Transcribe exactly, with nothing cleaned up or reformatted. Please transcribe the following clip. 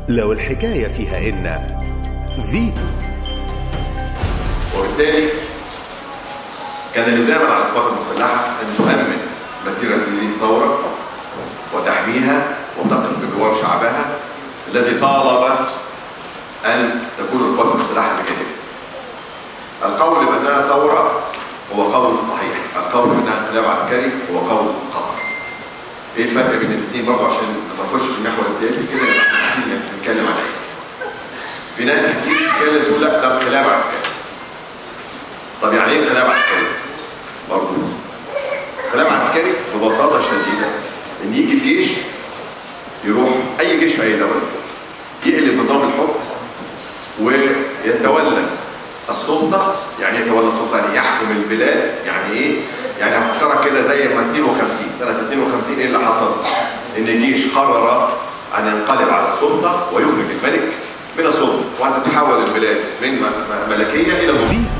لو الحكاية فيها إن فيتو. وبالتالي كان لزاما على القوات المسلحة أن تؤمن مسيرة هذه الثورة وتحميها وتقف بجوار شعبها الذي طالب أن تكون القوات المسلحة بجانبه. القول بأنها ثورة هو قول صحيح، القول بأنها انقلاب عسكري هو قول خطأ. ايه الفرق بين الاثنين برضه عشان ما نخش في المحور السياسي كده نبقى نتكلم عن ايه؟ في ناس كتير بتتكلم تقول لا ده انقلاب عسكري. طب يعني ايه انقلاب عسكري؟ برضه انقلاب عسكري ببساطه شديده ان يجي الجيش يروح اي جيش في اي دوله يقلب نظام الحكم ويتولى السلطه. يعني ايه يتولى السلطه؟ يعني يحكم البلاد. يعني ايه؟ يعني هفكرك كده زي ما اثنين وخمسين سنه اثنين وخمسين ايه اللي حصل؟ ان الجيش قرر ان ينقلب على السلطه ويخرج الملك من السلطه وهتتحول البلاد من ملكيه الى ملكيه.